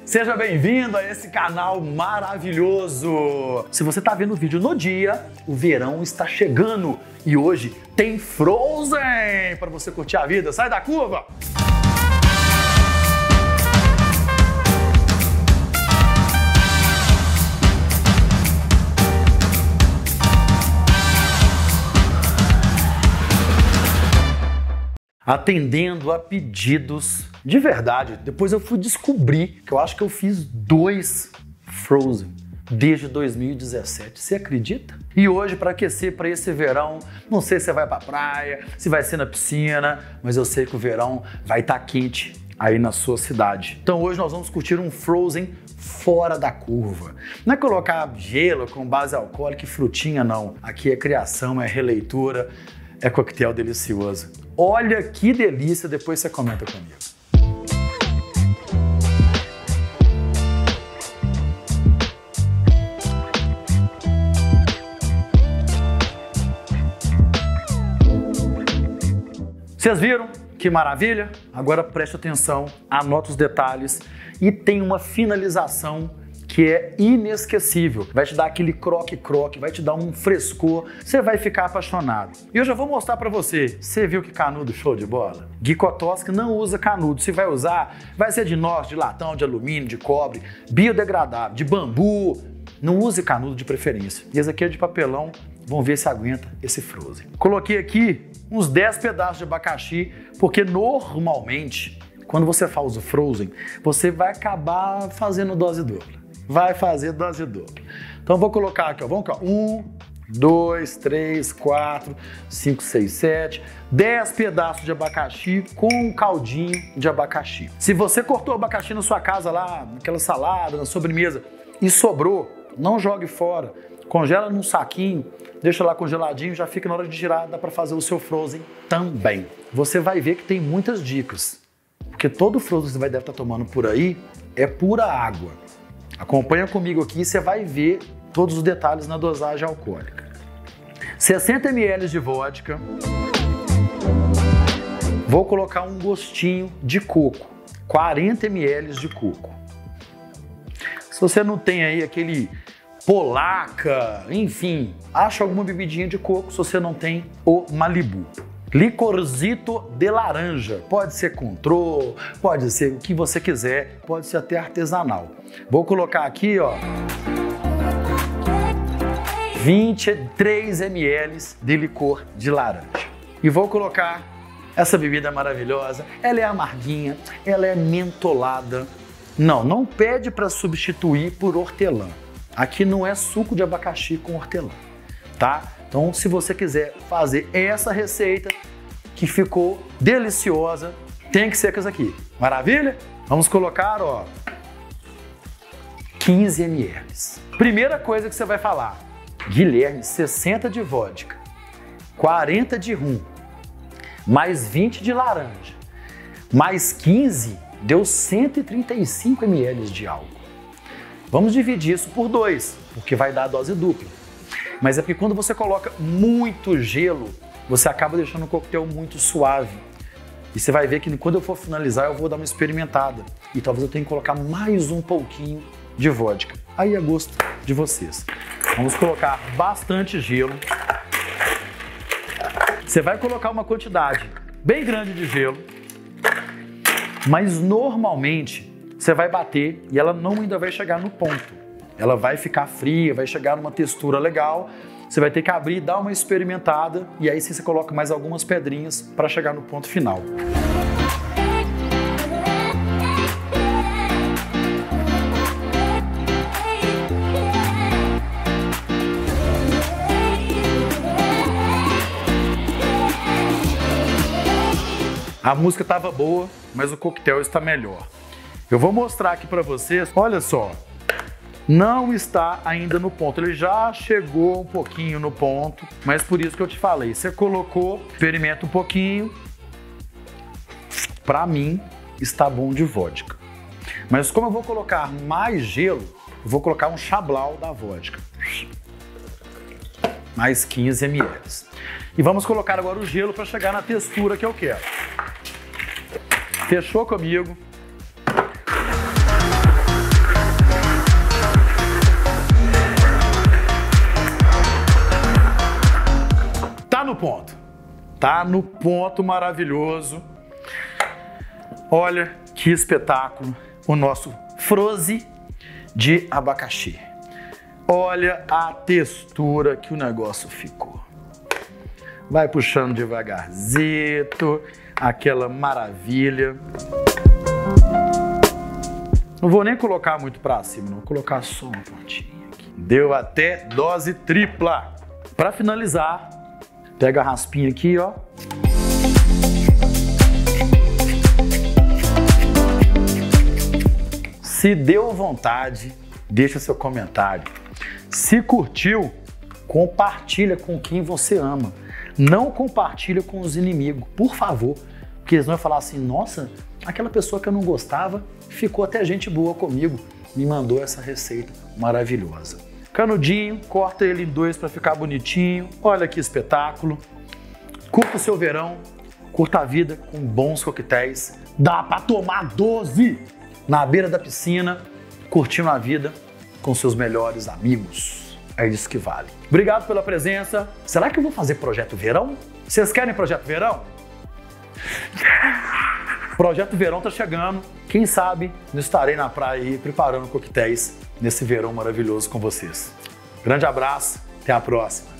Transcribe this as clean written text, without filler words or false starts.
Seja bem-vindo a esse canal maravilhoso! Se você está vendo o vídeo no dia, o verão está chegando e hoje tem Frozen para você curtir a vida. Sai da curva! Atendendo a pedidos de verdade. Depois eu fui descobrir que eu acho que eu fiz 2 Frozen desde 2017. Você acredita? E hoje, para aquecer para esse verão, não sei se você vai para a praia, se vai ser na piscina, mas eu sei que o verão vai estar quente aí na sua cidade. Então hoje nós vamos curtir um Frozen fora da curva. Não é colocar gelo com base alcoólica e frutinha, não. Aqui é criação, é releitura, é coquetel delicioso. Olha que delícia, depois você comenta comigo. Vocês viram? Que maravilha? Agora preste atenção, anota os detalhes e tem uma finalização que é inesquecível. Vai te dar aquele croque-croque, vai te dar um frescor, você vai ficar apaixonado. E eu já vou mostrar pra você. Você viu que canudo show de bola? Gui Kotowski não usa canudo. Se vai usar, vai ser de inox, de latão, de alumínio, de cobre, biodegradável, de bambu. Não use canudo de preferência. E esse aqui é de papelão. Vamos ver se aguenta esse Frozen. Coloquei aqui uns 10 pedaços de abacaxi, porque normalmente, quando você faz o Frozen, você vai acabar fazendo dose dupla. Vai fazer dose dupla. Então vou colocar aqui, ó, vamos cá, 1, 2, 3, 4, 5, 6, 7, 10 pedaços de abacaxi com um caldinho de abacaxi. Se você cortou abacaxi na sua casa lá, naquela salada, na sobremesa, e sobrou, não jogue fora. Congela num saquinho, deixa lá congeladinho, já fica na hora de girar, dá para fazer o seu Frozen também. Você vai ver que tem muitas dicas, porque todo Frozen que você deve estar tomando por aí é pura água. Acompanha comigo aqui e você vai ver todos os detalhes na dosagem alcoólica. 60 ml de vodka. Vou colocar um gostinho de coco. 40 ml de coco. Se você não tem aí aquele polaca, enfim, acha alguma bebidinha de coco. Se você não tem, o Malibu. Licorzito de laranja, pode ser Control, pode ser o que você quiser, pode ser até artesanal. Vou colocar aqui, ó, 23 ml de licor de laranja. E vou colocar essa bebida maravilhosa, ela é amarguinha, ela é mentolada. Não pede para substituir por hortelã. Aqui não é suco de abacaxi com hortelã, tá? Então, se você quiser fazer essa receita que ficou deliciosa, tem que ser com essa aqui. Maravilha? Vamos colocar, ó, 15 ml. Primeira coisa que você vai falar, Guilherme, 60 de vodka, 40 de rum, mais 20 de laranja, mais 15, deu 135 ml de álcool. Vamos dividir isso por 2, porque vai dar a dose dupla. Mas é porque quando você coloca muito gelo, você acaba deixando o coquetel muito suave. E você vai ver que quando eu for finalizar, eu vou dar uma experimentada. E talvez eu tenha que colocar mais um pouquinho de vodka. Aí é gosto de vocês. Vamos colocar bastante gelo. Você vai colocar uma quantidade bem grande de gelo. Mas normalmente, você vai bater e ela não ainda vai chegar no ponto. Ela vai ficar fria, vai chegar numa textura legal, você vai ter que abrir, dar uma experimentada e aí sim você coloca mais algumas pedrinhas para chegar no ponto final. A música estava boa, mas o coquetel está melhor. Eu vou mostrar aqui para vocês, olha só. Não está ainda no ponto, ele já chegou um pouquinho no ponto, mas por isso que eu te falei, você colocou, experimenta um pouquinho, para mim está bom de vodka. Mas como eu vou colocar mais gelo, eu vou colocar um chablau da vodka, mais 15 ml. E vamos colocar agora o gelo para chegar na textura que eu quero. Fechou comigo? ponto. Tá no ponto maravilhoso. Olha que espetáculo o nosso froze de abacaxi. Olha a textura que o negócio ficou. Vai puxando devagarzito, aquela maravilha. Não vou nem colocar muito pra cima, não. Vou colocar só uma pontinha aqui. Deu até dose tripla. Pra finalizar, pega a raspinha aqui, ó. Se deu vontade, deixa seu comentário. Se curtiu, compartilha com quem você ama. Não compartilha com os inimigos, por favor. Porque eles vão falar assim, nossa, aquela pessoa que eu não gostava ficou até gente boa comigo, me mandou essa receita maravilhosa. Canudinho, corta ele em 2 para ficar bonitinho. Olha que espetáculo. Curta o seu verão, curta a vida com bons coquetéis. Dá para tomar 12 na beira da piscina, curtindo a vida com seus melhores amigos. É isso que vale. Obrigado pela presença. Será que eu vou fazer Projeto Verão? Vocês querem Projeto Verão? Projeto Verão tá chegando. Quem sabe não estarei na praia aí preparando coquetéis nesse verão maravilhoso com vocês. Grande abraço, até a próxima.